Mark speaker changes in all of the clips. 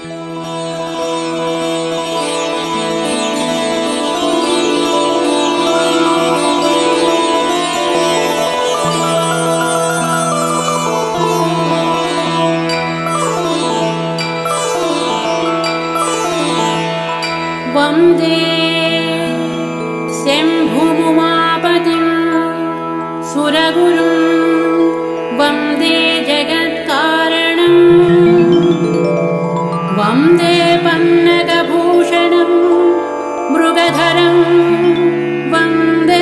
Speaker 1: वन्दे शम्भुमुमापतिं सुरगुरुं वन्दे जगत्कारणं वन्दे पन्नगभूषणं मृगधरं वन्दे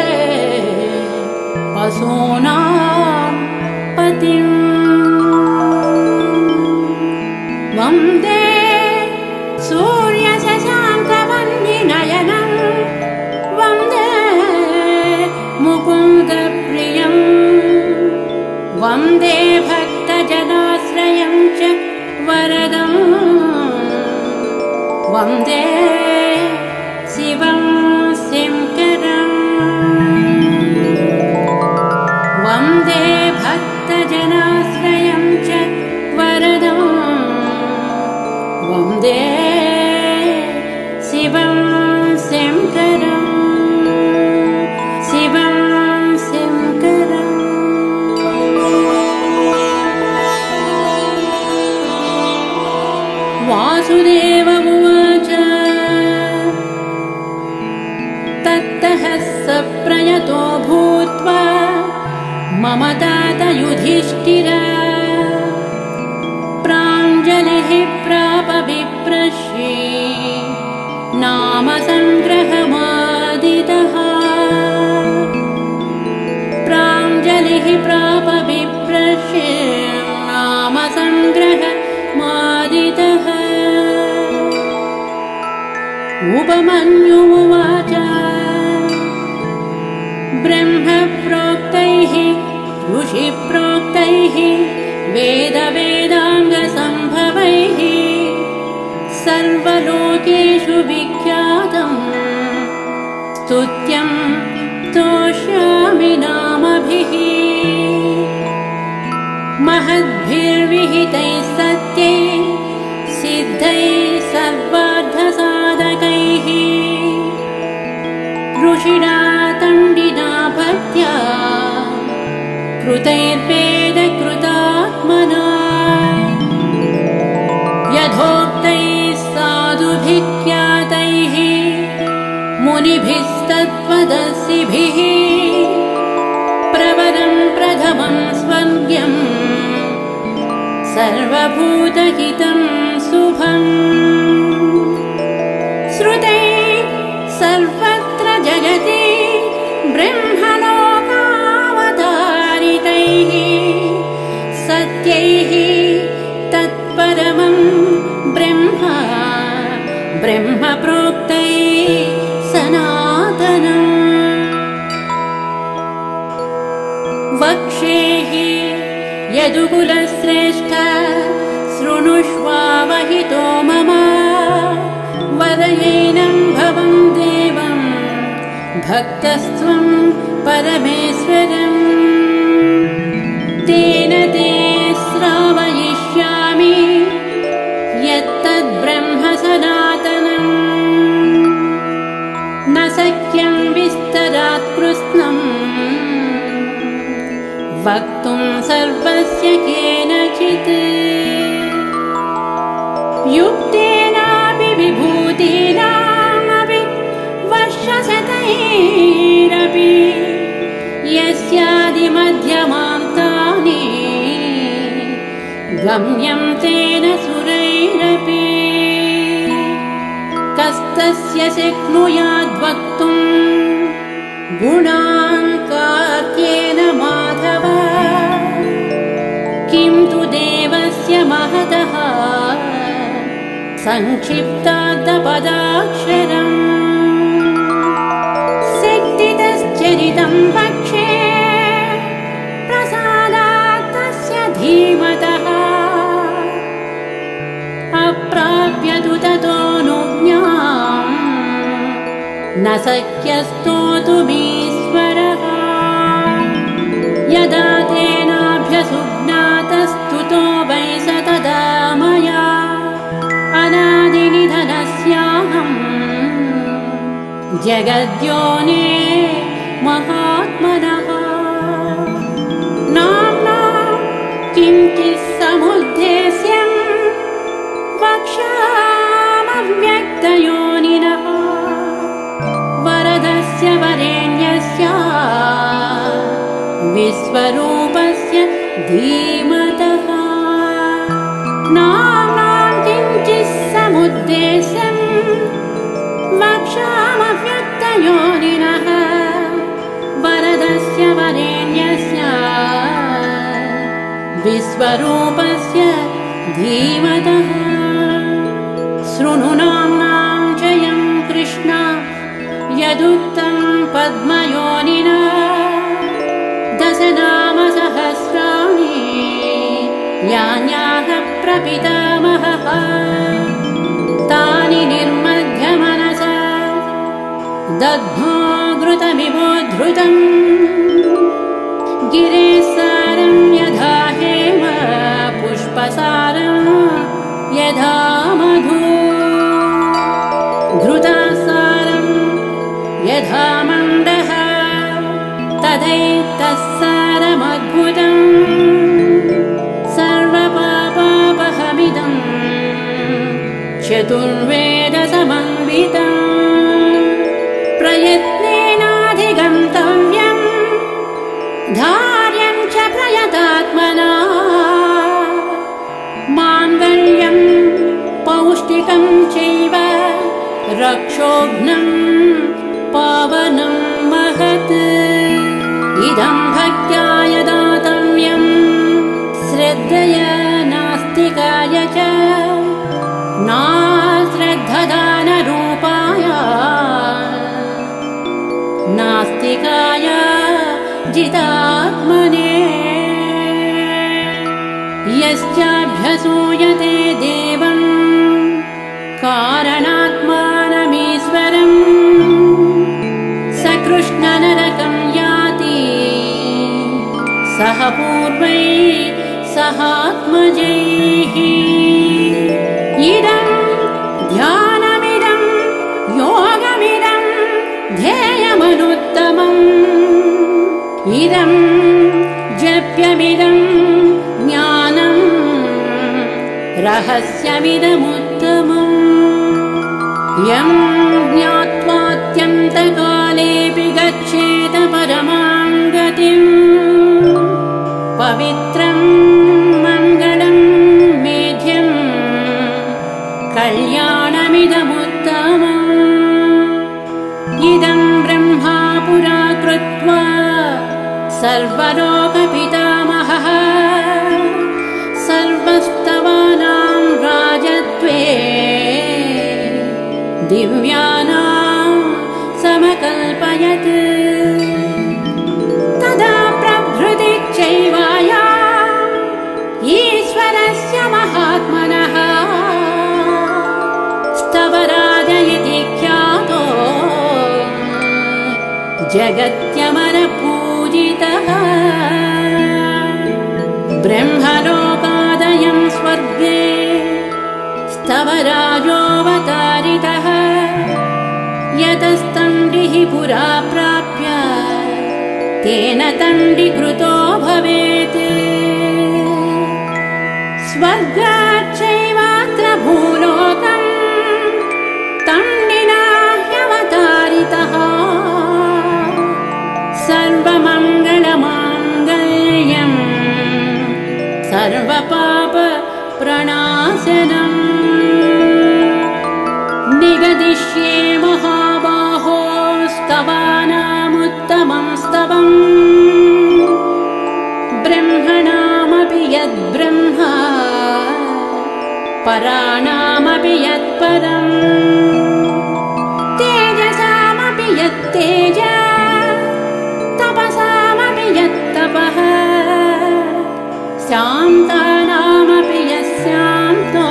Speaker 1: पशूनां पतिं वन्दे सूर्यशशाङ्कवह्निनयनं वन्दे मुकुन्दप्रियं वन्दे भक्तजनाश्रयं च वरदं वन्दे शिवं शङ्करं वन्दे भक्तजनाश्रयं च वरदं वन्दे शिवं शङ्करं शिवं शङ्करम् वासुदेव उवाच ततः स प्रयतो भूत्वा मम तात युधिष्ठिर प्राञ्जलिः प्राप विप्रश्ये नाम संग्रहमादितः प्राञ्जलिः प्राप विप्रश्ये नाम संग्रहमादितः उपमन्यु उवाच ब्रह्मप्रोक्तैः ऋषिप्रोक्तैः वेदवेदाङ्गसम्भवैः सर्वलोकेषु विख्यातं स्तुत्यं स्तोष्यामि नामभिः महद्भिर्विहितैः सत्यैः सिद्धैः सर्वार्थसाधकैः ऋषिणा तण्डिना भक्त्या कृतैर्वेदकृतात्मना यथोक्तैः साधुभिख्यातैः मुनिभिस्तत्त्वदर्शिभिः प्रवरं प्रथमं स्वर्ग्यं सर्वभूतहितं शुभम् श्रुतैः सर्वत्र जगति ब्रह्मलोकावतारितैः सत्यैः तत्परमं ब्रह्मा ब्रह्मप्रोक्तैः सनातनम् वक्ष्ये यदुकुलश्रेष्ठ शृणुष्वावहितो मम वरयेनं भवं देवं भक्तस्त्वं परमेश्वरम् तेन ते श्रावयिष्यामि यत्तद्ब्रह्म सनातनम् न शक्यं विस्तरात् कृत्स्नं वक्तुं सर्वस्य केनचित् युक्तेनापि विभूतीनामपि वर्षशतैरपि यस्यादिमध्यमान्तानि गम्यं तेन सुरैरपि कस्तस्य शक्नुयाद्वक्तुं गुणान् कार्त्येन माधव किं तु देवस्य महतः संक्षिप्तार्थपदाक्षरम् शक्तितश्चरितं वक्ष्ये प्रसादात् तस्य धीमतः अप्राप्य तु ततोऽनुज्ञां न शक्यस्तोतुमीश्वरः यदा तेनाभ्यसुज्ञातस्तुतो वै स तदा मया जगद्योने महात्मनः नाम्ना किञ्चित् समुद्देश्यं वक्ष्यामव्यक्तयोनिनः वरदस्य वरेण्यस्य विश्वरूपस्य धीमतः नाम्ना किञ्चित् समुद्देश्यं वक्ष्यामव्यक्तयोनिनः वरदस्य वरेण्यस्य विश्वरूपस्य धीमतः शृणु नाम्नां जयं कृष्ण यदुक्तं पद्मयोनिना दशनामसहस्राणि यान्याः प्रपितामहः तानि निर्मध्य मनसा दद्मो घृतमिवोद्धृतम् गिरेसारं यथा हेम पुष्पसारं यथा मधु घृतासारं यथा मण्डः तदैतत्सारमद्भुतम् सर्वपापापहमिदं चतुर्वेदसमन्वितम् प्रयत्नेनाधिगन्तव्यं धार्यं च प्रयतात्मना माङ्गल्यं पौष्टिकं चैव रक्षोघ्नं पावनं महत् इदं भक्त्याय दातव्यं श्रद्धया नास्तिकाय च नाश्रद्धदानरूपाय नास्तिकाय जितात्मने यश्चाभ्यसूयते देवं कारणात्मानमीश्वरम् स कृष्णनरकं याति सह पूर्वैः सहात्मजैः इदं ध्यानमिदं योगमिदं ध्येयमनुत्तमम् इदं जप्यमिदं ज्ञानं रहस्यमिदमुत्तमम् यं ज्ञात्वात्यन्तकालेऽपि गच्छेत परमां गतिम् पवित्रं मङ्गलं मेध्यं कल्याणमिदमुत्तमम् इदं ब्रह्मा पुरा कृत्वा सर्वलोकपितामहः सर्वस्तवानां राजत्वे दिव्यानां समकल्पयत् तदा प्रभृति चैवाया ईश्वरस्य महात्मनः स्तवराज इति ख्यातो जगत्यमरपूजितः ब्रह्मलोकादयं स्वर्गे स्तवराजोऽवतारितः यतस्तण्डिः पुरा प्राप्य तेन तण्डीकृतो भवेत् स्वर्गाच्चैवात्र भूलोकं तण्डिना ह्यवतारितः सर्वमङ्गलमाङ्गल्यं सर्वपापप्रणाशनम् निगदिष्ये महाबाहो स्तवानामुत्तमं स्तवम् ब्रह्मणामपि यद्ब्रह्मा पराणामपि यत्परम् तेजसामपि यत्तेज तपसामपि यत्तपः शान्तानामपि यस्शान्तो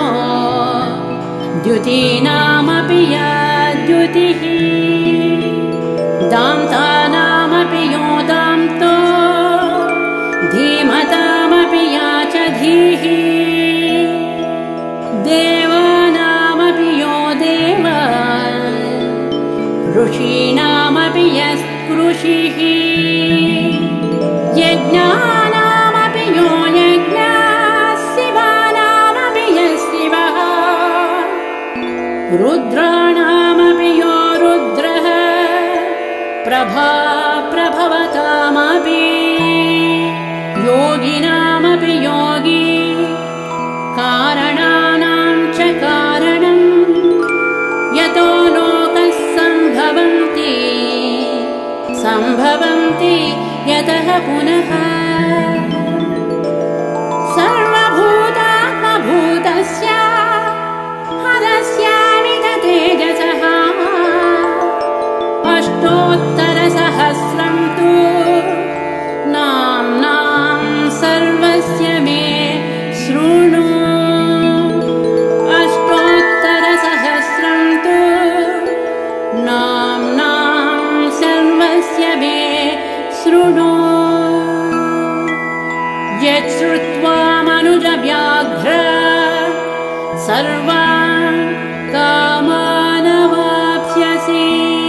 Speaker 1: द्युतीनामपि यद्युतिः दान्तानामपि यो दान्तो धीमतामपि या च धीः देवानामपि यो देव ऋषीणामपि भवन्ति यतः पुनः सर्वभूतात्मभूतस्य हरस्यामित तेजसः अष्टोत्तरसहस्रं तु नाम्नां सर्वस्य मे शृणु अष्टोत्तरसहस्रं तु नाम्नां सर्वस्य मे शृणु यच्छ्रुत्वा मनुजव्याघ्र सर्वान् कामानवाप्स्यसि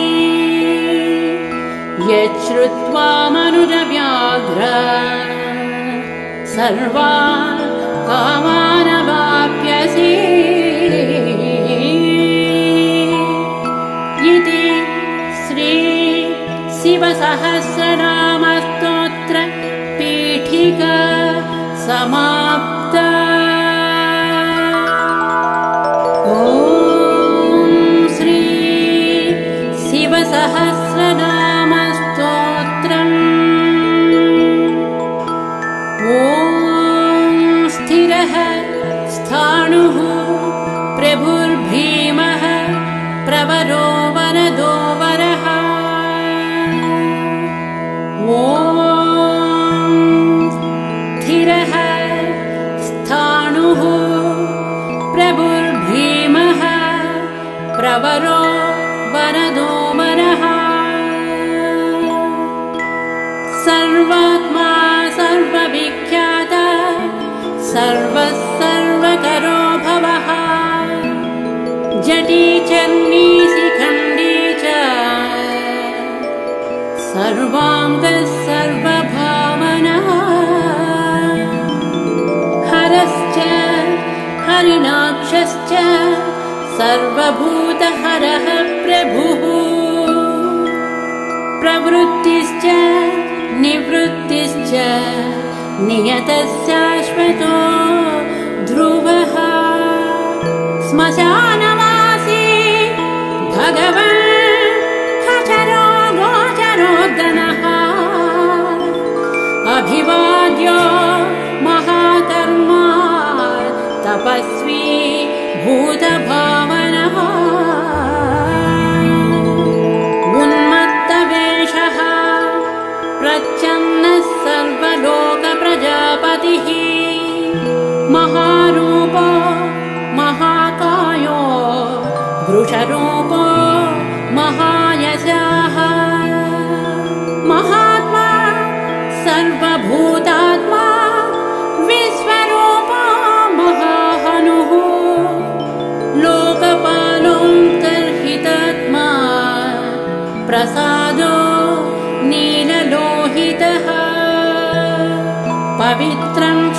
Speaker 1: यच्छ्रुत्वा मनुजव्याघ्र सर्वान् कामानवाप्स्यसि इति श्री शिवसहस्रनामस्तोत्र पीठिका समाप्ता। ॐ श्री शिवसहस्रनामस्तोत्रम्। ॐ स्थिरः स्थाणुः प्रभुर्भीमः प्रवरो वरदो वरः। ॐ स्थिरः स्थाणुः प्रभुर्भीमः प्रवरो वरदो वरः। सर्वात्मा सर्वविख्यात सर्वः सर्वकरो भवः जटी चर्मी शिखण्डी च सर्वाङ्गः सर्वभावनः हरश्च हरिणाक्षश्च सर्वभूतहरः प्रभुः प्रवृत्तिश्च निवृत्तिश्च नियतः शाश्वतो ध्रुवः श्मशानवासी भगवान् खचरो गोचरोदनः अभिवाद्यो महाकर्मा तपस्वी भूतभावनः उन्मत्तवेषः प्रच्छन्नः सर्वलोकप्रजापतिः महारूपो महाकायो वृषरूपो महायशः महात्मा सर्वभूतात्मा विश्वरूपो महाहनुः लोकपालोऽन्तर्हितात्मा प्रसादो नीललोहितः पवित्रं च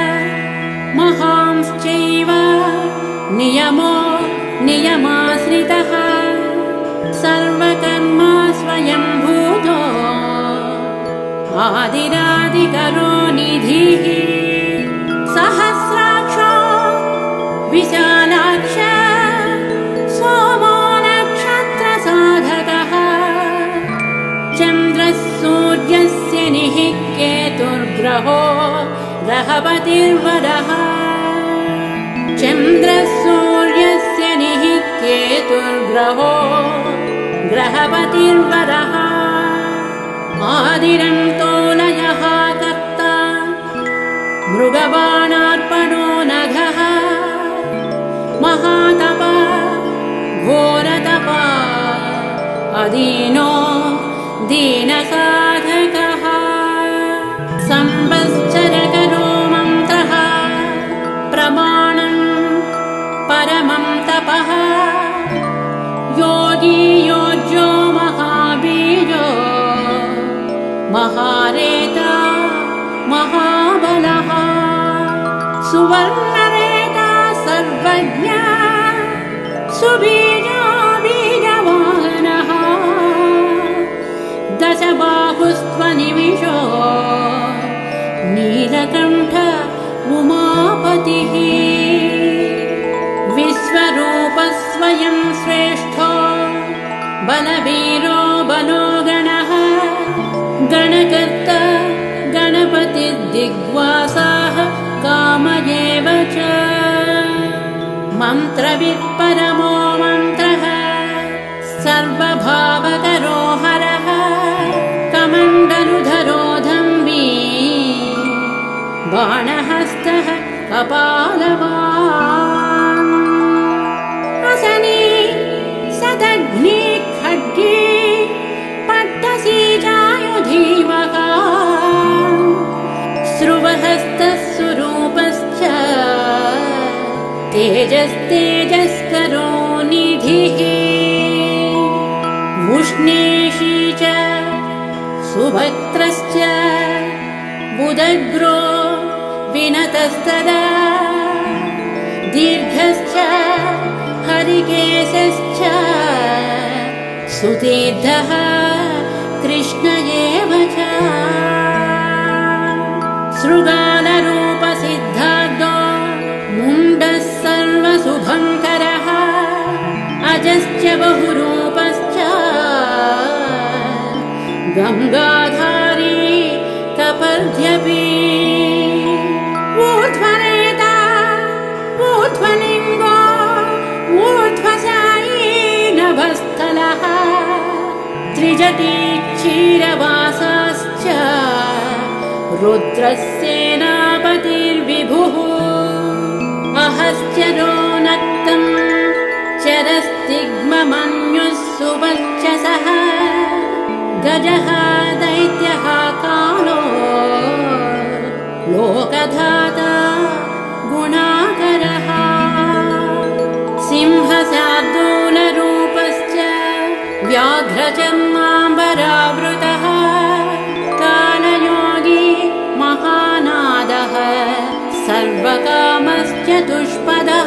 Speaker 1: महांश्चैव नियमो नियमाश्रितः सर्वकर्मा स्वयंभूतो आदिरादिकरो निधिः सहस्राक्षो विशालाक्ष सोमो नक्षत्रसाधकः चन्द्रः सूर्यस्य निः केतुर्ग्रहो ग्रहपतिर्वरः चन्द्रः सूर्यस्य निः केतुर्ग्रहो ग्रहपतिर्वरः आदिरन्तोलयः कर्ता मृगबाणार्पणो नघः महातपा घोरतपा अदीनो दीनसाधकः संवत्सरकरो मन्त्रः प्रमाणं परमं तपः योगी योज्यो महाबीजो महारेता महाबलः सुवर्णरेता सर्वज्ञ सुबीजो बीजवाहनः दशबाहुस्त्वनिमिषो नीलकण्ठ उमापतिः विश्वरूपस्वयं श्रेष्ठो बलवीरो बलो गणः जिह्वासाः काम एव च मन्त्रवित् परमो मन्त्रः सर्वभावकरो हरः कमण्डलुधरो धम्बी बाणहस्तः कपालवान् असने सदग्ने खड्गे पट्टसीजायुधीमः स्रुवहस्तः सुरूपश्च तेजस्तेजस्करो निधिः उष्णेशी च सुभक्त्रश्च बुदग्रो विनतस्तदा दीर्घश्च हरिकेशश्च सुतीर्थः कृष्ण एव च शृगालरूपसिद्धार्धो मुण्डः सर्वशुभङ्करः अजश्च बहुरूपश्च गङ्गाधारी कपर्ध्यपि ऊर्ध्वनेता ऊर्ध्वलिङ्गो ऊर्ध्वशायी नभस्थलः त्रिजटी क्षीरवासाश्च रुद्रस्येनापतिर्विभुः अहश्चरो नक्तं चरस्तिग्ममन्युः सुवर्चसः गजः दैत्यः कालो लोकधाता गुणाकरः सिंहशार्दूलरूपश्च व्याघ्रचर्माम्बरावृतः कालयोगी महानादः सर्वकामश्चतुष्पदः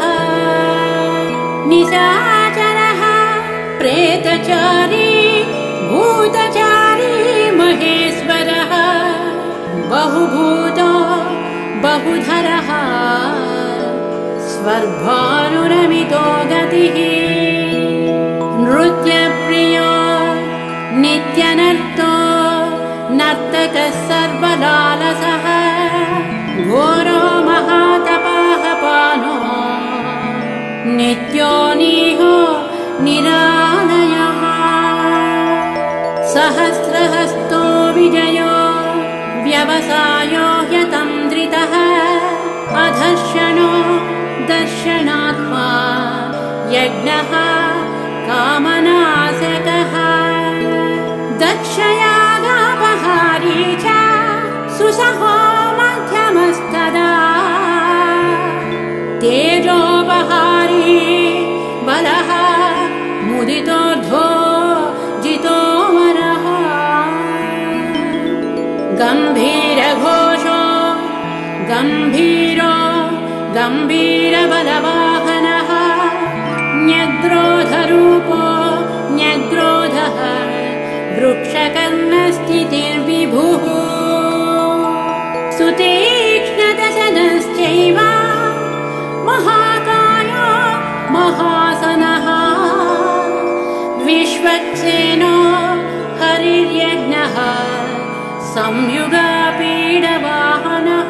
Speaker 1: निशाचरः प्रेतचारी भूतचारी महेश्वरः बहुभूतो बहुधरः स्वर्भानुरमितो गतिः नृत्यप्रियो नित्यनर्तो नर्तकः सर्वलालसः घोरो महातपः पानो नित्यो निहो निरालयः सहस्रहस्तो विजयो व्यवसायो ह्यतन्द्रितः अधर्षणो दर्शनात्मा यज्ञः कामनाशकः दक्षयागापहारी च सुसहो मध्यमस्तदा तेजोपहारी बलः मुदितोर्ध्वो जितोमरः गम्भीरघोषो गम्भीरो गम्भीरबलवाहनः न्यग्रोधरूपो न्यग्रोधः वृक्षकर्णस्थितिर्विभुः सुतीक्ष्णदशनश्चैव महाकायो महासनः विश्वक्सेनो हरिर्यज्ञः संयुगपीडवाहनः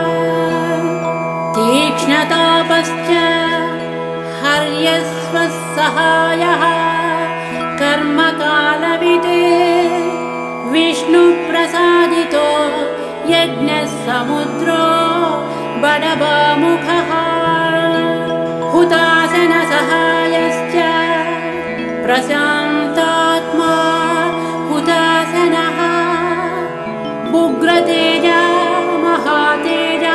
Speaker 1: तीक्ष्णतापश्च हर्यस्वसहायः कर्मकालवित् विष्णुप्रसादितो यज्ञः समुद्रो बडबामुखः हुतासनसहायश्च प्रशान्तात्मा हुतासनः उग्रतेजा महातेजा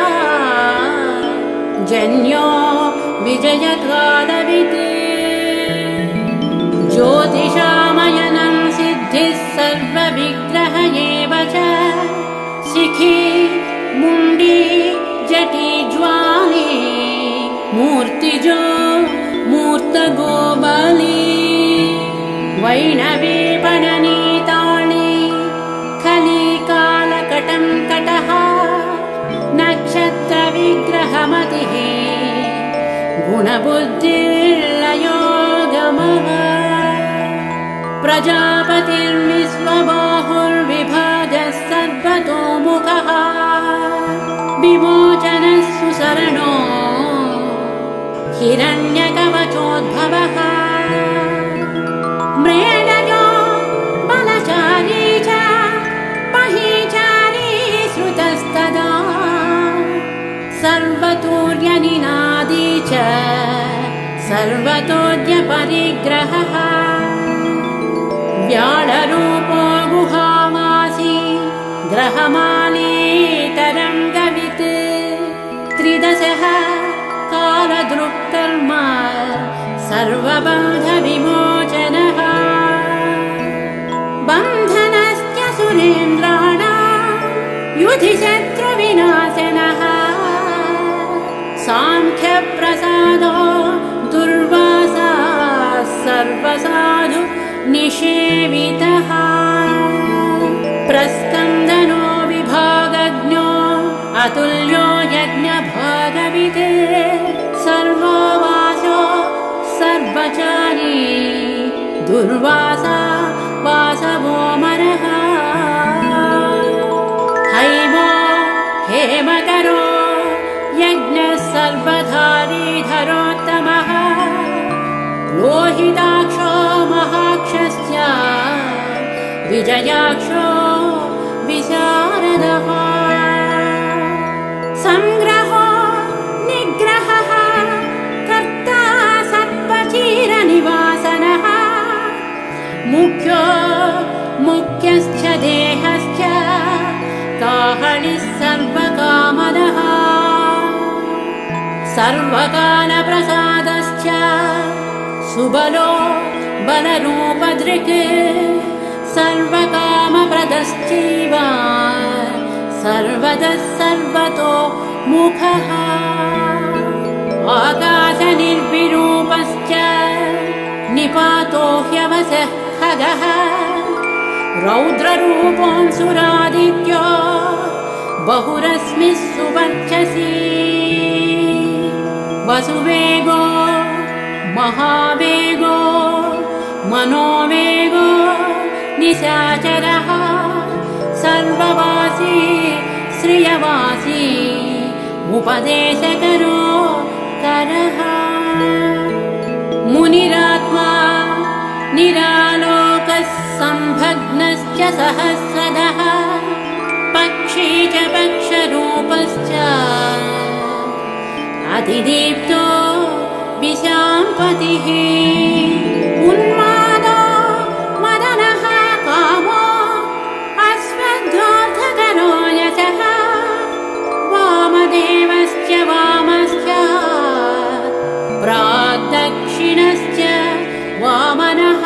Speaker 1: जन्यो विजयकालवित् ज्योतिषामयनं सिद्धिः सर्वविग्रह एव च शिखी मुण्डी जटी ज्वाली मूर्तिजो मूर्तगोबली वैणवी पणनीताणि खलीकालकटं कटः नक्षत्रविग्रहमतिः गुणबुद्धिर्लयो गमः प्रजापतिर्विश्वबाहुर्विभाजः सर्वतोमुखः विमोचनः सुसरणो हिरण्यकवचोद्भवः मृडयो बलचारी च पहिचारी श्रुतस्तदा सर्वतोर्यनिनादी च सर्वतोऽद्यपरिग्रहः व्याळरूपो गुहामासी ग्रहमाली तरङ्गवित् त्रिदशः कालदृक्कर्म सर्वबन्धविमोचनः बन्धनस्य सुरेन्द्राणां युधिशत्रुविनाशनः साङ्ख्यप्रसादो दुर्वासा सर्वसाधु निषेवितः प्रस्कन्दनो विभागज्ञो अतुल्यो यज्ञभागवित् सर्ववासो सर्वचारी दुर्वासा वासवोमरः हैमो हेमकरो यज्ञः सर्वधारीधरोत्तमः लोहिताक्षो महाक्षस्य विजयाक्षो विशारदः संग्रहो निग्रहः कर्ता सर्वचीरनिवासनः मुख्यो मुख्यश्च देहश्च काहलिः सर्वकामदः सर्वकालप्रसादश्च सुबलो बलरूपदृक् सर्वकामप्रदश्चैव सर्वतः सर्वतो मुखः आकाशनिर्विरूपश्च निपातो ह्यवसः खगः रौद्ररूपोऽंशुरादित्यो बहुरश्मिः सुवर्चसी वसुवेगो महावेगो मनोवेगो निशाचरः सर्ववासी श्रियवासी उपदेशकरो करः मुनिरात्मा निरालोकः संभग्नश्च सहस्रदः पक्षी च पक्षरूपश्च अतिदीप्तो विशाम्पतिः उन्मादो मदनः कामो अश्वत्थार्थकरो यशः वामदेवश्च वामश्च प्राग्दक्षिणश्च वामनः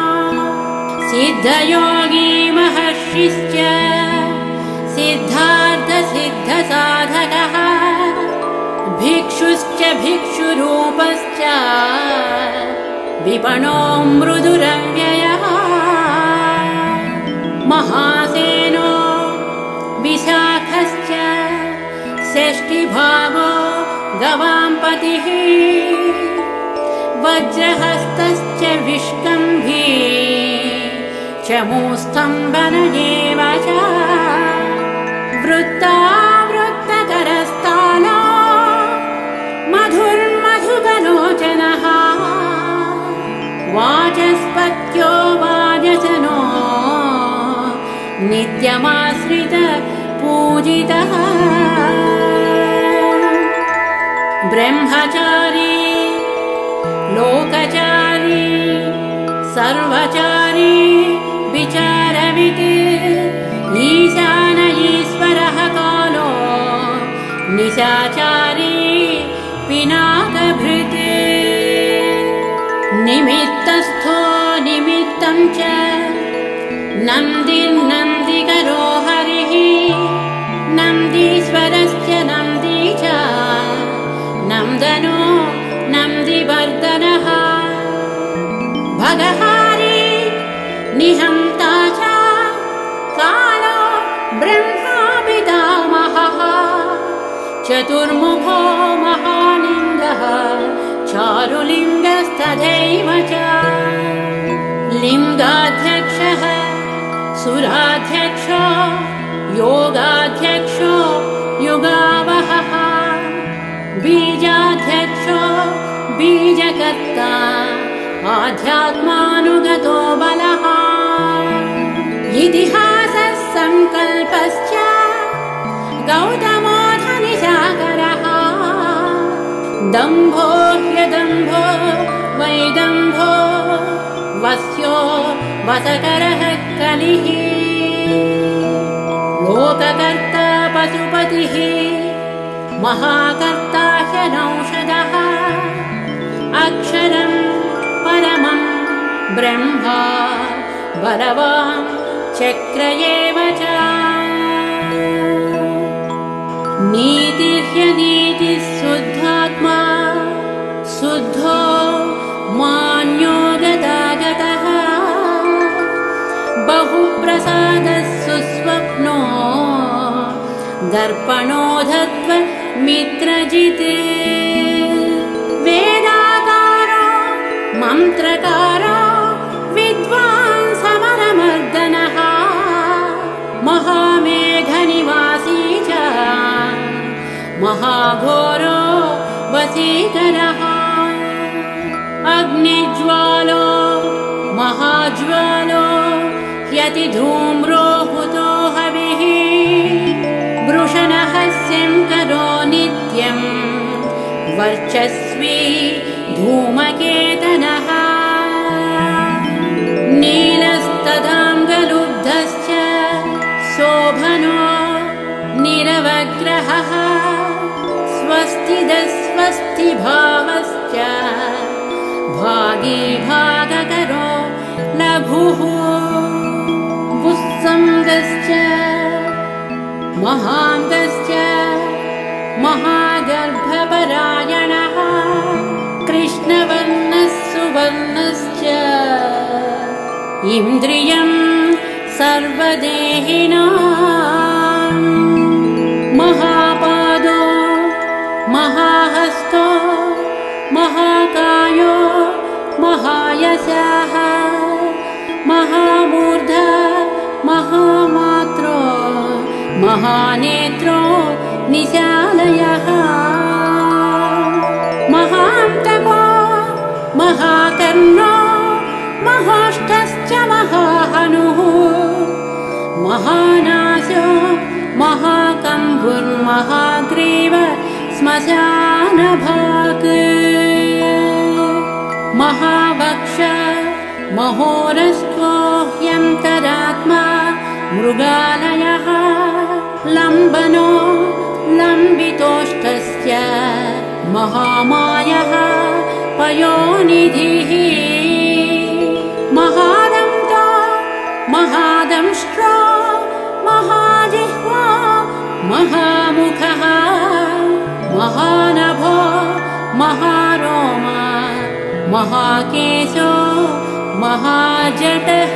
Speaker 1: सिद्धयोगी महर्षिश्च सिद्धार्थसिद्धसाधकः भिक्षुश्च भिक्षुरूपश्च विपणो मृदुरव्ययः महासेनो विशाखश्च षष्ठिभागो गवाम्पतिः वज्रहस्तश्च विष्कम्भी चमूस्तम्भन एव च वृत्तावृत्तकरस्तालो मधुर्मधुकलोचनः वाचस्पत्यो वाजसनो नित्यमाश्रित पूजितः ब्रह्मचारी लोकचारी सर्वचारी विचारवित् ईशान ईश्वरः कालो निशाचारी पिनाकभृत् निमित्तस्थो निमित्तं च नन्दिर्नन्दिकरो हरिः नन्दीश्वरश्च नन्दी च नन्दनो नन्दिवर्धनः भगहारी निहन्ता च कालो ब्रह्मा पितामहः चतुर्मुखो महालिङ्गः चारुलिङ्गस्तथैव च लिङ्गाध्यक्षः सुराध्यक्षो योगाध्यक्षो युगाव बीजाध्यक्षो बीजकर्ता आध्यात्मानुगतो बलः इतिहासः संकल्पश्च गौतमो धनिजागरः दम्भो ह्यदम्भो वैदम्भो वस्यो वसकरः कलिः लोककर्ता पशुपतिः महाकर्ता ह्यनौषधः अक्षरं परमं ब्रह्मा बलवान् चक्र एव च नीतिर्ह्यनीतिः शुद्धात्मा शुद्धो मान्यो गतागतः बहुप्रसादः सुस्वप्नो दर्पणोधत्व मित्रजित् वेदाकारो मन्त्रकारो विद्वान् समरमर्दनः महामेघनिवासी च महाघोरो वसीकरः अग्निज्वालो महाज्वालो ह्यतिधूम्रो हुतो हविः वृषणः शङ्करो नित्यं वर्चस्वी धूमकेतनः नीलस्तदाङ्गलुब्धश्च शोभनो निरवग्रहः स्वस्तिभावश्च भागी भागकरो लघुः उत्सङ्गश्च महाङ्गश्च महागर्भपरायणः कृष्णवर्णः सुवर्णश्च इन्द्रियं सर्वदेहिनां महापादो महाहस्तो महाकायो महायशः महामूर्धा महामात्रो महानेत्रो निशालयः महान्तको महाकर्णो महाष्टश्च महाहनुः महानाशो महाकम्भुर्महाग्रीव श्मशानभाक् महावक्ष महोरस्त्वो ह्यन्तरात्मा मृगालयः लम्बनो लम्बितोष्टस्य महामायः पयोनिधिः महादन्तो महादंष्ट्रो महाजिह्वा महामुखः महानभो महारोमा महाकेशो महाजटः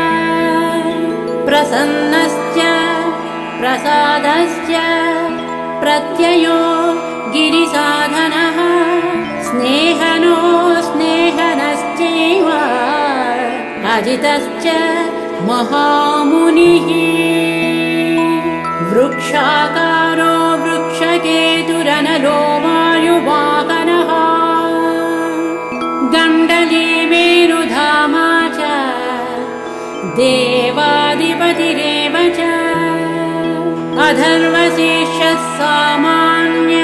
Speaker 1: प्रसन्नश्च प्रसादश्च प्रत्ययो गिरिसाधनः स्नेहनो स्नेहनश्चैव अजितश्च महामुनिः वृक्षाकारो वृक्षकेतुरनलो वायुवाहनः गण्डली मेरुधामा च देवाधिपतिरेव च अथर्वशीर्षः सामान्य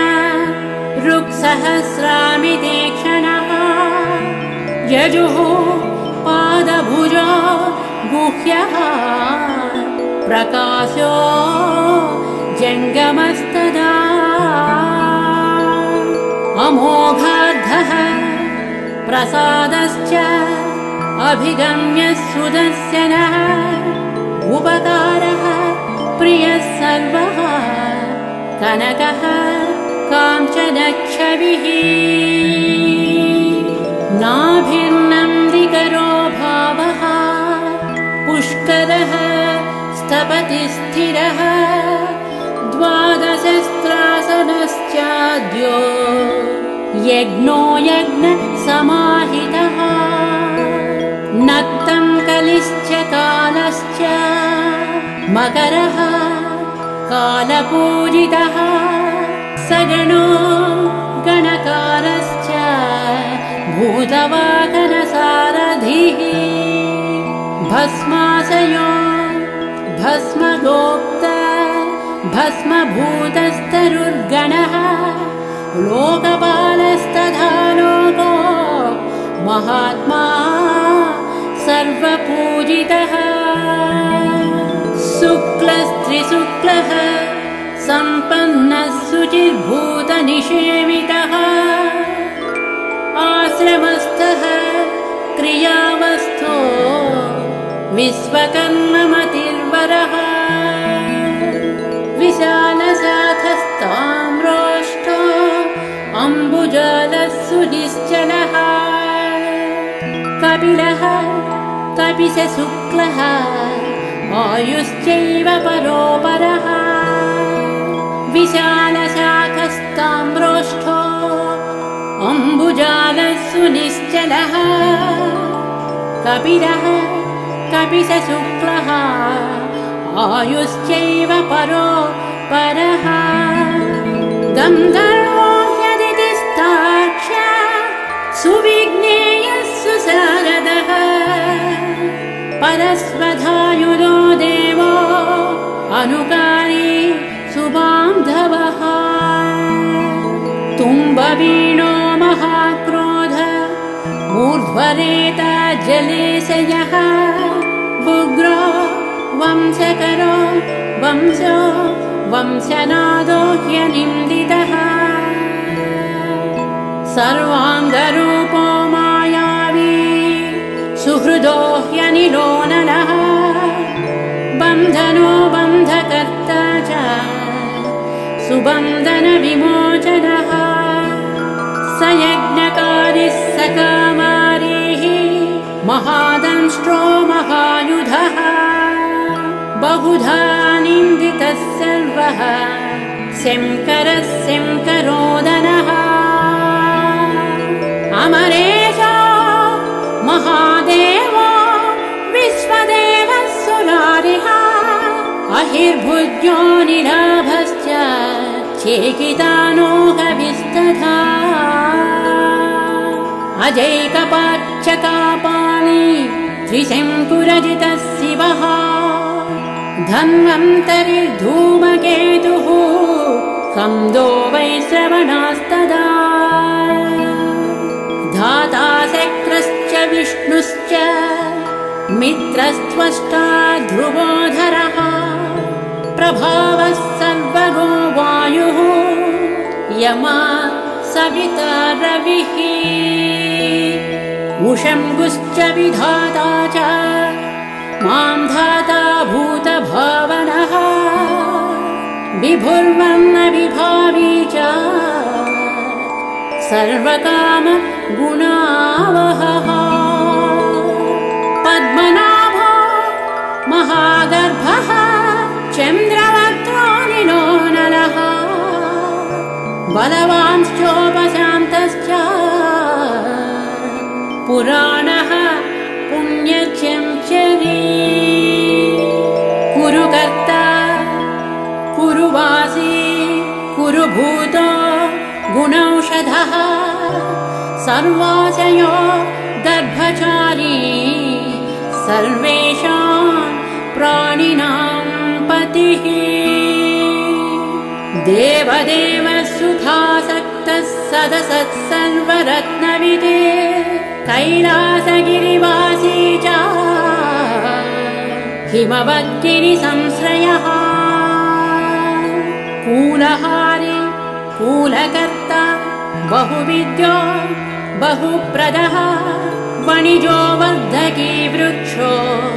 Speaker 1: ऋक्सहस्रामितीक्ष्णः यजुः पादभुजो गुह्यः प्रकाशो जङ्गमस्तदा अमोघार्धः प्रसादश्च अभिगम्य सुदर्शनः उपकारः प्रियः सर्वः कनकः काञ्चनच्छविः नाभिर्नन्दिकरो भावः पुष्करः स्थपति स्थिरः द्वादशस्त्रासनश्चाद्यो यज्ञो यज्ञसमाहितः नक्तं कलिश्च कालश्च मकरः कालपूजितः सगणो सर्वभूतस्तरुर्गणः लोकपालस्तथा लोको महात्मा सर्वपूजितः शुक्लस्त्रिशुक्लः सम्पन्नः शुचिर्भूतनिषेवितः आश्रमस्थः क्रियावस्थो विश्वकर्ममतिर्वरः विशालशाखस्ताम्रोष्ठो अम्बुजालः सुनिश्चलः कपिलः कपिशशुक्लः आयुश्चैव परोपरः विशालशाखस्ताम्रोष्ठो अम्बुजालः सुनिश्चलः कपिलः कपिशशुक्लः आयुश्चैव परोपरः गन्धर्वो ह्यदितिस्ताक्ष सुविज्ञेयः सुशारदः परस्वधायुधो देवो अनुकारी सुबान्धवः तुम्बवीणो महाक्रोध ऊर्ध्वरेता जलेशयः उग्रो वंशकरो वंशो वंशनादो ह्यनिन्दितः सर्वाङ्गरूपो मायावी सुहृदो ह्यनिलोननः बन्धनो बन्धकर्ता च सुबन्धनविमोचनः स यज्ञकारिः सकामारिः महादंष्ट्रो महायुधः बहुधा निन्दितः सर्वः शङ्करः शङ्करोदनः अमरेशो महादेवो विश्वदेवः सुरारिः अहिर्भुज्यो निलाभश्च चेकितानो कविस्तथा अजैकपाच्चकापाणि त्रिशङ्कुरजितः शिवः धन्वन्तरिर्धूमकेतुः स्कन्दो वैश्रवणास्तदा धाता शक्रश्च विष्णुश्च मित्रस्त्वष्टा ध्रुवोधरः प्रभावः सर्वगो वायुः यमा सविता रविः उषङ्गुश्च विधाता च मां धाता भूतभावनः विभुर्वर्णविभावी च सर्वकामगुणावहः पद्मनाभो महागर्भः चन्द्रवक्त्रो निलोनलः बलवांश्चोपशान्तश्च पुराणः पुण्यचञ्चरी कुरुकर्ता कुरुवासी कुरुभूतो गुणौषधः सर्वाशयो गर्भचारी सर्वेषां प्राणिनां पतिः देवदेवः सुखासक्तः सदसत् सर्वरत्नविदे कैलासगिरिवासी च हिमवद्गिरिसंश्रयः कूलहारी कूलकर्ता बहुविद्यो बहुप्रदः वणिजो वर्धकी वृक्षो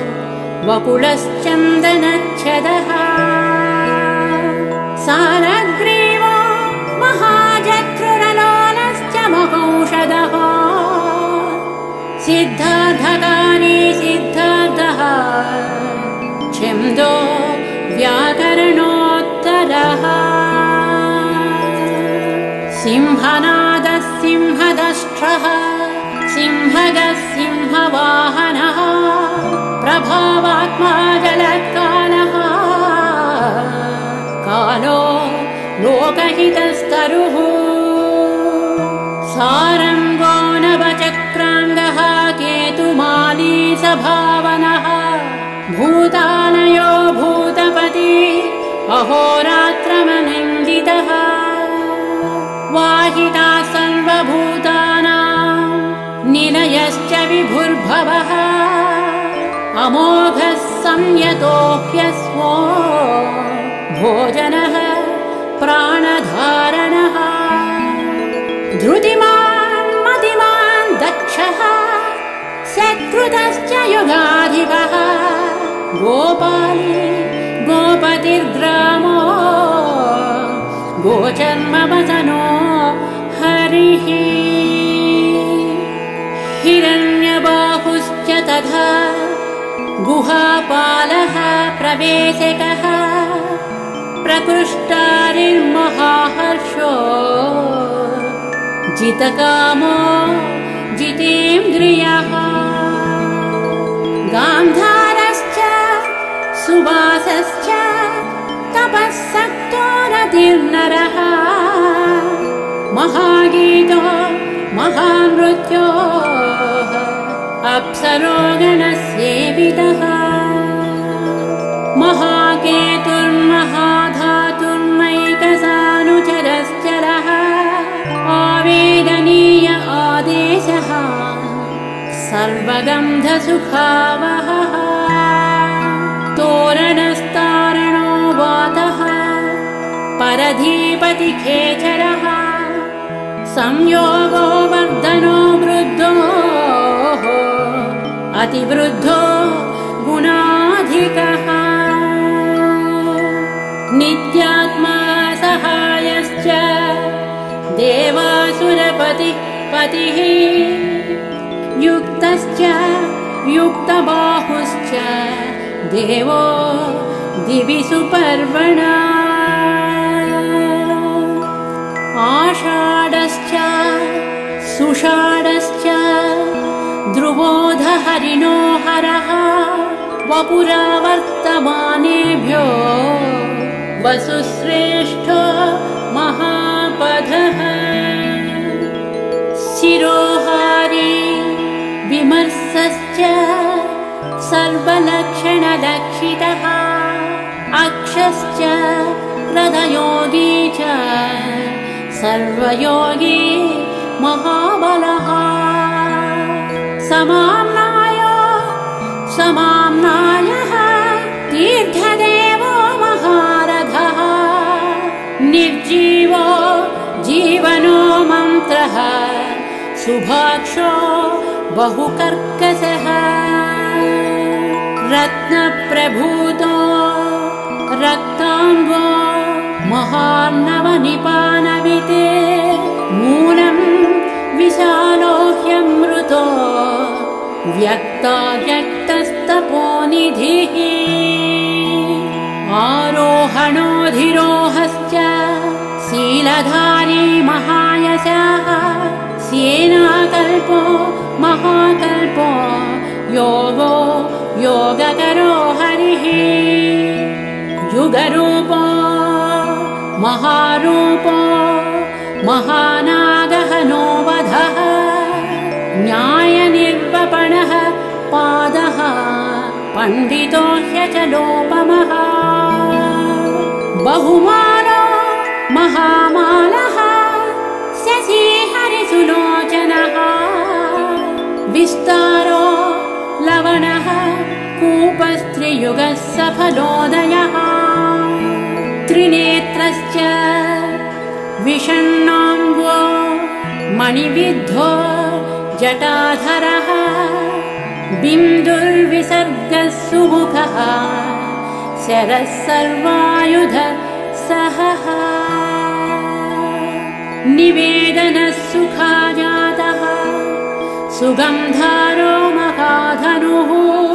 Speaker 1: वकुलश्चन्दनच्छदः सारग्रीवो महाजत्रुरलोलश्च महौषधः सिद्धार्थकानी सिद्धार्थः छन्दो व्याकरणोत्तरः सिंहनादः सिंहदष्ट्रः सिंहगः सिंहवाहनः प्रभावात्मा जलत्कालः कालो लोकहितस्तरुः सारङ्गो नवचक्राङ्गः केतुमाली सभावनः भूतालयो भूतपति अहोरात्रमने सहिता सर्वभूतानां निलयश्च विभुर्भवः अमोघः संयतो ह्यस्वो भोजनः प्राणधारणः धृतिमान् मतिमान् दक्षः सत्कृतश्च युगाधिपः गोपाली गोपतिर्ग्रामो गोचर्मवसनो हरिः हिरण्यबाहुश्च तथा गुहापालः प्रवेशकः प्रकृष्टारिर्महाहर्षो जितकामो जितेन्द्रियः गान्धारश्च सुवासश्च तपःसक्तो रतिर्नरः महागीतो महानृत्यो अप्सरोगणसेवितः महाकेतुर्महाधातुर्मैकसानुचरश्चरः आवेदनीय आदेशः सर्वगन्धसुखावहः तोरणस्तारणो वातः परधीपतिखेचरः संयोगो वर्धनो वृद्धो अतिवृद्धो गुणाधिकः नित्यात्मा सहायश्च देवासुरपतिः युक्तश्च युक्तबाहुश्च देवो दिवि सुपर्वणा आषाढश्च सुषाढश्च ध्रुवोधहरिणो हरः वपुरावर्तमानेभ्यो वसुश्रेष्ठो महापधः शिरोहारी विमर्शश्च सर्वलक्षणलक्षितः अक्षश्च हृदयोगी च सर्वयोगी महाबलः समाम्नायः तीर्थदेवो महारथः निर्जीवो जीवनो मन्त्रः सुभाक्षो बहुकर्कशः रत्नप्रभूतो रक्ताङ्गो महार्णवनिपानविते मूलं विशालो ह्यमृतो व्यक्ताव्यक्तस्तपोनिधिः आरोहणोऽधिरोहश्च शीलधारी महायशः सेनाकल्पो महाकल्पो योगो योगकरो हरिः युगरूपो महारूपो महानागहनो वधः न्यायनिर्वपणः पादः पण्डितो ह्यचलोपमः बहुमालो महामालः शशिहरिसुलोचनः विस्तारो लवणः कूपस्त्रियुगः सफलोदयः त्रिनेत्रश्च विषण्णाङ्गो मणिविद्धो जटाधरः बिन्दुर्विसर्गः सुमुखः शरः सर्वायुध सहः निवेदनः सुखाजातः सुगन्धारो महाधनुः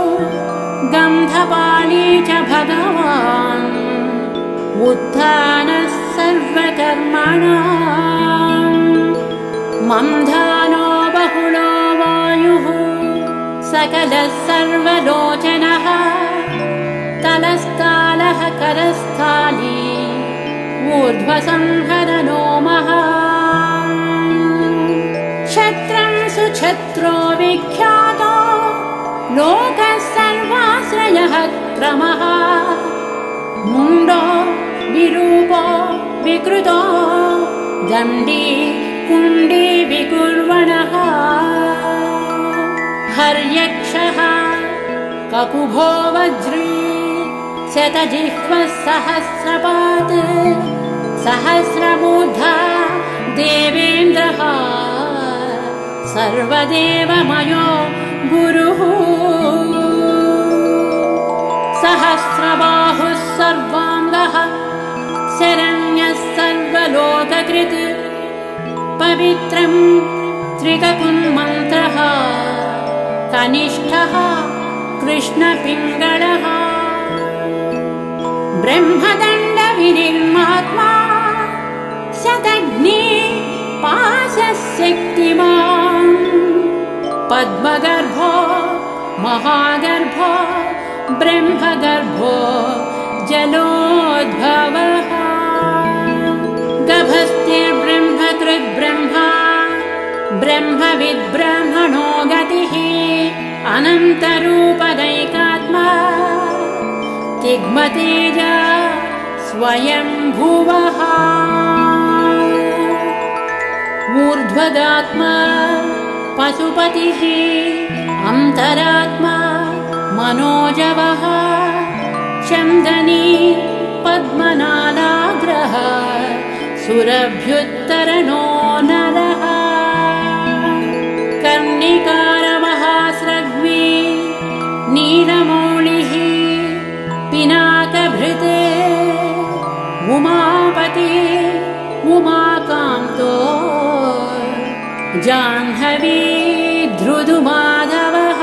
Speaker 1: गन्धपाली च भगवान् उत्थानः सर्वकर्मणाम् मन्धानो बहुलो वायुः सकलः सर्वलोचनः तलस्तालः करस्थाली ऊर्ध्वसंहरनो महान् क्षत्रं सुक्षत्रो विख्यातो लोकः सर्वाश्रयः क्रमः मुण्डो विरूपो विकृतो दण्डी कुण्डी विकुर्वणः हर्यक्षः ककुभो वज्री शतजिह्वः सहस्रपात् सहस्रमूर्धा देवेन्द्रः सर्वदेवमयो गुरुः सहस्रबाहुः सर्वाङ्गः शरण्यः सर्वलोककृत् पवित्रं त्रिककुन्मन्त्रः कनिष्ठः कृष्णपिङ्गळः ब्रह्मदण्डविनिर्मात्मा शतघ्नी पाशशक्तिमान् पद्मगर्भो महागर्भो ब्रह्मगर्भो जलोद्भवः गभस्तिर्ब्रह्मकृद्ब्रह्मा ब्रह्मविद्ब्रह्मणो गतिः अनन्तरूपदैकात्मा तिग्मतेज स्वयंभुवः ऊर्ध्वगात्मा पशुपतिः अन्तरात्मा मनोजवः चन्दनी पद्मनालाग्रः सुरभ्युत्तरणो नरः कर्णिकारमहास्रग्वी नीलमौलिः पिनाकभृते उमापति उमाकान्तो जाह्नवी धृदुमाधवः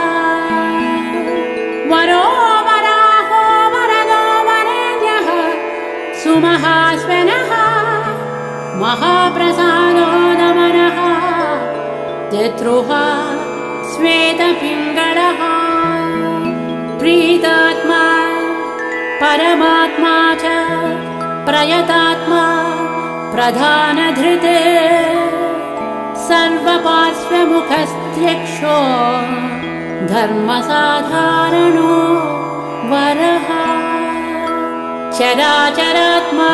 Speaker 1: वरो वराहो वरदो वरेण्यः सुमहास्वनः महाप्रसादो दमनः चतुः श्वेतपिङ्गळः प्रीतात्मा परमात्मा च प्रयतात्मा प्रधानधृते सर्वपार्श्वमुखस्त्यक्षो धर्मसाधारणो वरः चराचरात्मा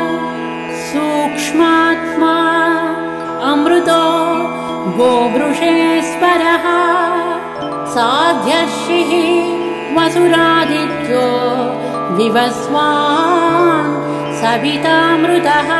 Speaker 1: सूक्ष्मात्मा अमृतो गोवृषेश्वरः साध्यर्षिः वसुरादित्यो विवस्वान् सवितामृतः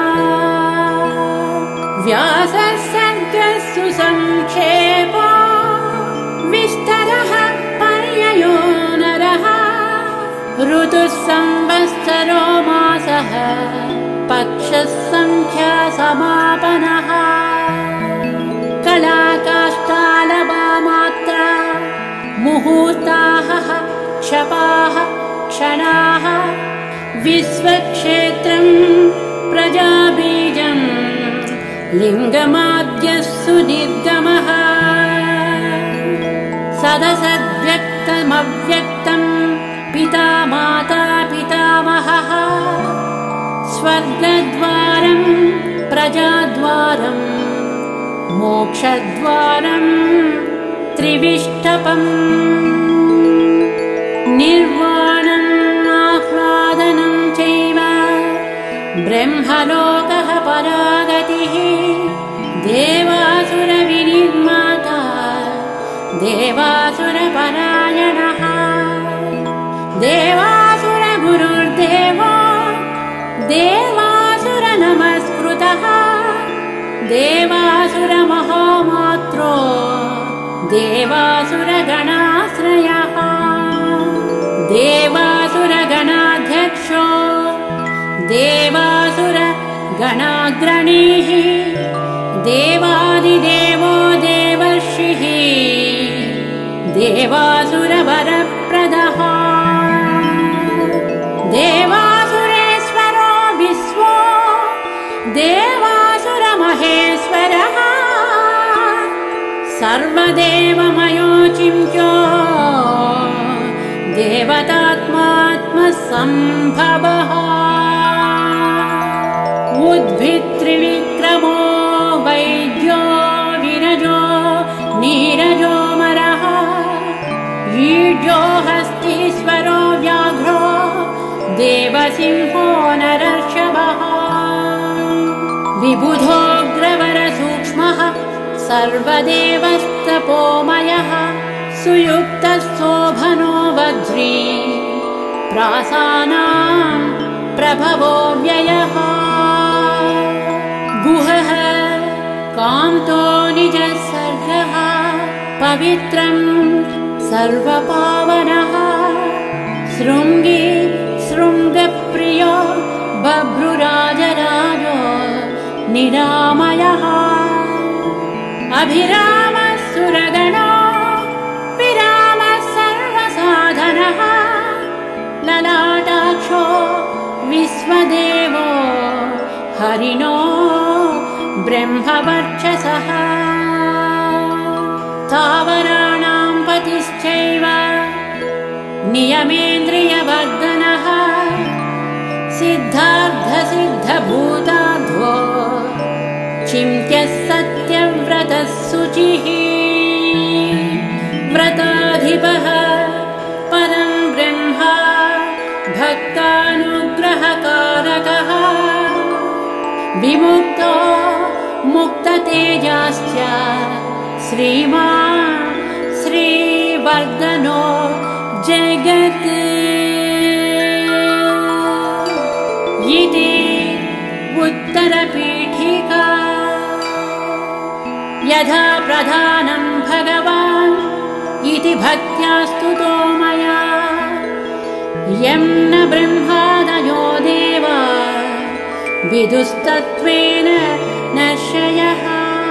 Speaker 1: व्यासः सर्गः सुसंक्षेपो विस्तरः पर्ययो नरः ऋतुः संवत्सरो मासः पक्षः संख्या समापनः कलाकाष्ठालभामात्रा मुहूर्ताः क्षपाः क्षणाः विश्वक्षेत्रं प्रजाबीजं लिङ्गमाद्यः सुनिर्गमः सदसद्व्यक्तमव्यक्तं पिता माता पितामहः स्वर्गद्वारं प्रजाद्वारं मोक्षद्वारं त्रिविष्टपम् निर्वाणम् आह्लादनं चैव ब्रह्मलोकः परागतिः देवासुरविनिर्माता देवासुरपरायणः देवासुरगुरुर्देवो देवासुरनमस्कृतः देवासुरमहामात्रो देवासुरगणाश्रयः देवासुरगणाध्यक्षो देवासुरगणाग्रणीः देवादिदेवो देवर्षिः देवासुरवरप्रदः देवासुरेश्वरो विश्वो देवासुरमहेश्वरः सर्वदेवमयोचिन्त्यो देवतात्मात्मसम्भवः उद्भित्रिविक्रमो वैद्यो विरजो नीरजोमरः ईड्यो हस्तीश्वरो व्याघ्रो देवसिंहो नरर्षभः विबुधो सर्वदेवस्तपोमयः सुयुक्तः शोभनो वज्री प्रासानां प्रभवो व्ययः गुहः कान्तो निजसर्गः पवित्रं सर्वपावनः शृङ्गी शृङ्गप्रियो बभ्रुराजराजो निरामयः अभिरामः सुरगणो विरामः सर्वसाधनः ललाटाक्षो विश्वदेवो हरिणो ब्रह्मवर्चसः स्थावराणां पतिश्चैव नियमेन्द्रियवर्धनः सिद्धार्थसिद्धभूतार्थो चिन्त्यः सत्यव्रतः शुचिः व्रताधिपः परं ब्रह्म भक्तानुग्रहकारकः विमुक्तो मुक्ततेजाश्च श्रीमान् श्रीवर्धनो जगत् इति उत्तरपीठिका यथा प्रधानं भगवान् इति भक्त्या स्तुतो मया यं न ब्रह्मादयो देवा विदुस्तत्त्वेन नश्ययः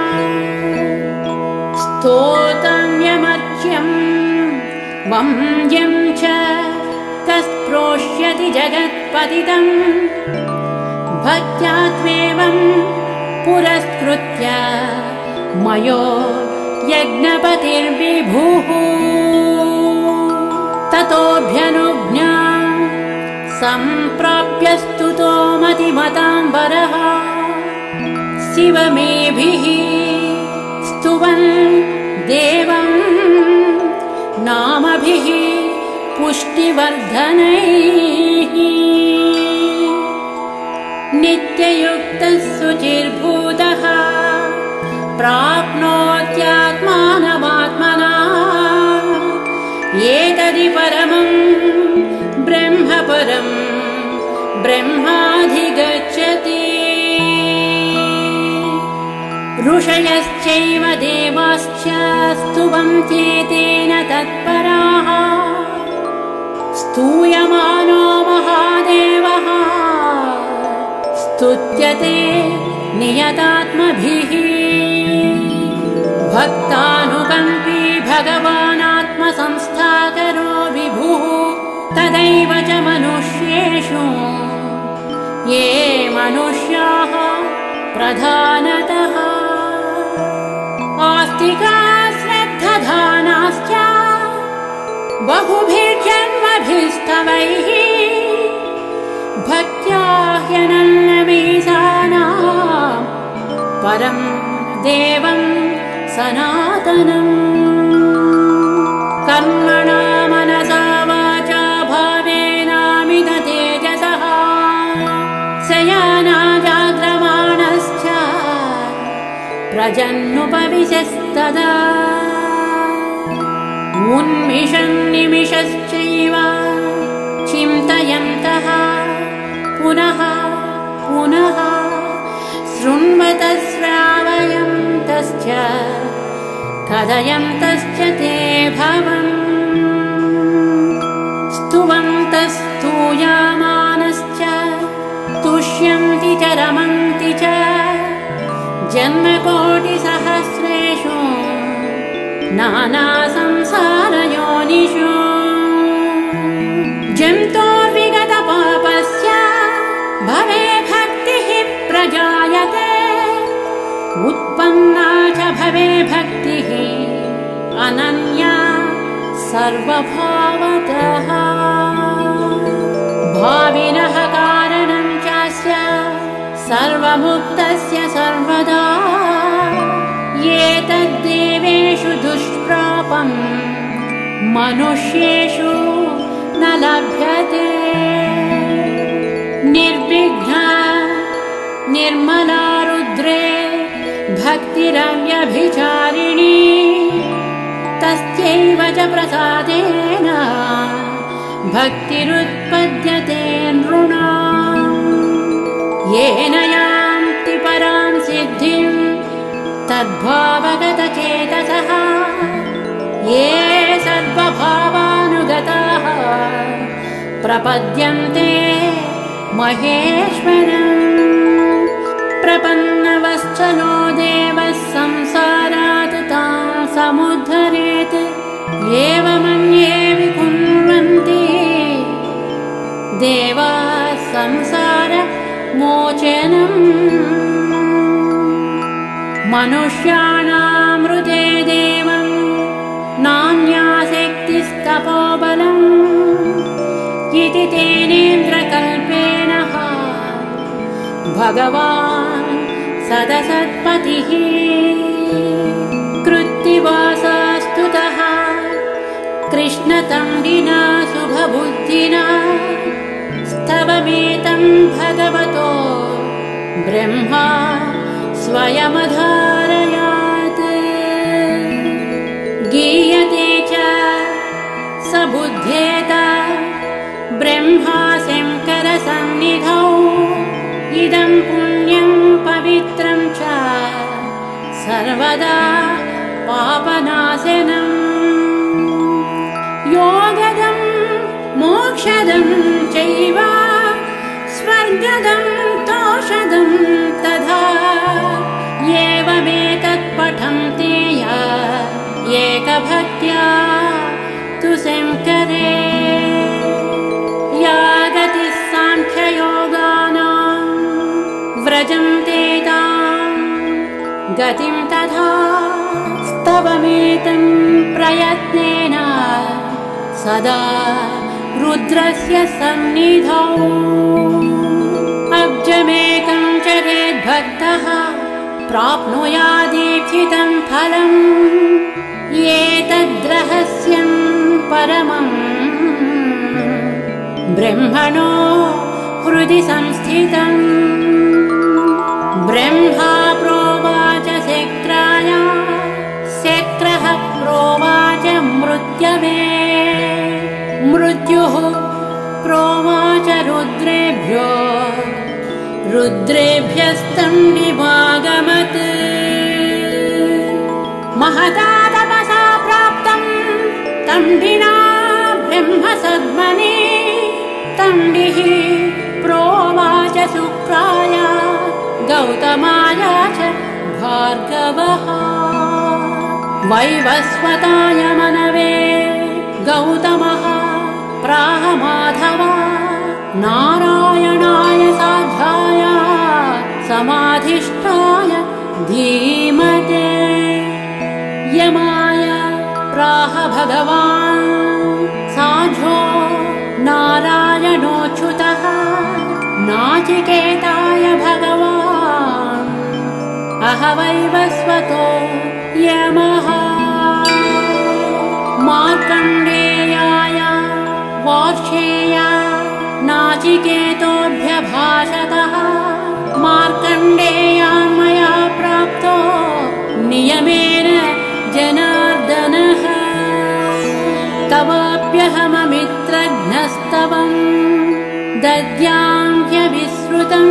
Speaker 1: स्तोतव्यमर्च्यं वन्द्यं च कस्प्रोष्यति जगत्पतितं भक्त्या त्वेवं पुरस्कृत्य मयो यज्ञपतिर्विभुः ततोऽभ्यनुज्ञां सम्प्राप्य स्तुतो मतिमताम्बरः शिवमेभिः स्तुवन् देवं नामभिः पुष्टिवर्धनैः नित्ययुक्तः शुचिर्भूतः प्राप्नोत्यात्मानमात्मना एतदि परमं ब्रह्मपरं ब्रह्माधिगच्छति ऋषयश्चैव देवाश्च स्तुवन्त्येतेन तत्पराः स्तूयमानो महादेवः स्तुत्यते नियतात्मभिः भक्तानुकम्पी भगवानात्मसंस्थाकरो विभुः तदैव च मनुष्येषु ये मनुष्याः प्रधानतः आस्तिका श्रद्धधानाश्च बहुभिर्जन्मभिस्तवैः भक्त्या ह्यनन्यमीशानां परं देवं सनातनम् कर्मणा मनसा वाचा भावेनामिद तेजसः शयाना जाग्रमाणश्च प्रजन्नुपविशस्तदा उन्मिषन् निमिषश्चैव चिन्तयन्तः पुनः पुनः शृण्वतः श्रावयन्तश्च कथयन्तश्च ते भवम् स्तुवन्तस्तूयमानश्च तुष्यन्ति च रमन्ति च जन्मकोटिसहस्रेषु नानासंसारयोनिषु जन्तोर्विगतपापस्य भवे भक्तिः प्रजायते उत्पन्ना च भवे भक्तिः अनन्या सर्वभावतः भाविनः कारणं चास्य सर्वमुक्तस्य सर्वदा एतद्देवेषु दुष्प्रापं मनुष्येषु न लभ्यते निर्विघ्ना निर्मला रुद्रे भक्ति भक्तिरव्यभिचारिणी तस्यैव च प्रसादेन भक्तिरुत्पद्यते नृणाम् येन यान्ति परां सिद्धिं तद्भावगतचेतसः ये सर्वभावानुगताः प्रपद्यन्ते महेश्वरम् प्रपन्नवश्चलो देवः संसारात् तां समुद्धरेत् एवमन्ये विकुर्वन्ति देवाः संसारमोचनम् मनुष्याणां हृदे देवं नान्यासेक्तिस्तपोबलम् इति तेनेन्द्रकल्पेन भगवान् सदसत्पतिः कृत्तिवासास्तुतः कृष्णतण्डिना शुभबुद्धिना स्तवमेतं भगवतो ब्रह्मा स्वयमधारयात् गीयते च स बुद्धेता ब्रह्मा शङ्करसन्निधौ इदं पुण्यं पवित्रं च सर्वदा पापनाशनम् योगदं मोक्षदं चैव स्वर्गदं तोषदं तथा एवमेतत् पठन्ते एकभक्त्या तु शङ्करे या गतिः साङ्ख्ययोगानां व्रजन्ते तां गतिं तथा स्तवमेतं प्रयत्नेन सदा रुद्रस्य सन्निधौ अब्जमेकं चरेद्भक्तः प्राप्नुयादीप्सितं फलम् एतद्रहस्यं परमम् ब्रह्मणो हृदि संस्थितम् ब्रह्मा प्रोवाच शक्राय शक्रः प्रोवाच मृत्यवे मृत्युः प्रोवाच रुद्रेभ्यो रुद्रेभ्यस्तण्डिवागमत् महता तपसा प्राप्तं तण्डिना ब्रह्मसद्मने तण्डिः प्रोवाच शुक्राय गौतमाय च भार्गवः वैवस्वताय मनवे गौतमः प्राह माधव नारायणाय साध्याय समाधिष्ठाय धीमते यमाय प्राह भगवान् साध्यो नारायणोच्युतः नाचिकेताय भगवान् अहवैवस्वतो यमः मार्कण्डेयाय वार्ष्णेय नाचिकेतोऽभ्यभाषतः मार्कण्डेया मया प्राप्तो नियमेन जनार्दनः तवाप्यहममित्रघ्नस्तवं दद्याम्ह्यविश्रुतं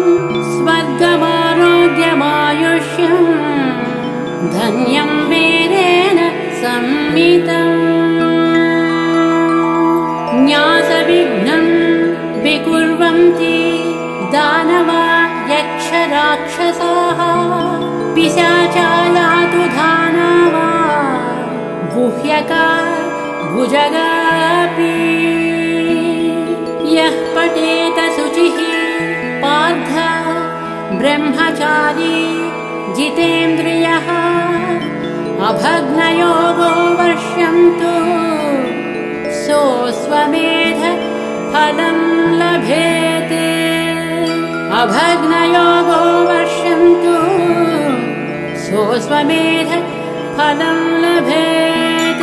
Speaker 1: स्वर्गमारोग्यमायुष्यम् धन्यं वेदेन संमितम् न्यासविघ्नं विकुर्वन्ति दानवा यक्षराक्षसाः पिशाचालातु धानावा गुह्यका भुजगापि यः पठेत शुचिः पार्थ ब्रह्मचारी जितेन्द्रियः अभग्नयोगो वर्ष्यन्तु सोऽस्वमेध फलं लभेत् अभग्नयोगो वर्ष्यन्तु सोऽस्वमेध फलं लभेत्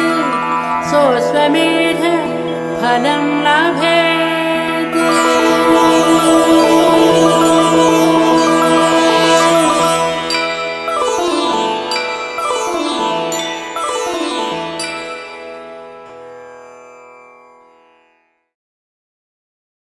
Speaker 1: सोऽस्वमेध फलं लभेत्।